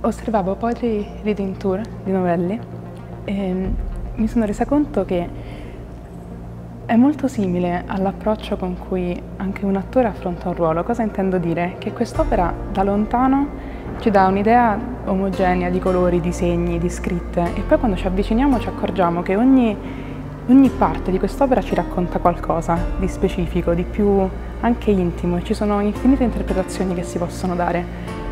Osservavo Poetry Reading Tour di Novelli e mi sono resa conto che è molto simile all'approccio con cui anche un attore affronta un ruolo. Cosa intendo dire? Che quest'opera da lontano ci dà un'idea omogenea di colori, di segni, di scritte e poi quando ci avviciniamo ci accorgiamo che ogni parte di quest'opera ci racconta qualcosa di specifico, di più anche intimo e ci sono infinite interpretazioni che si possono dare.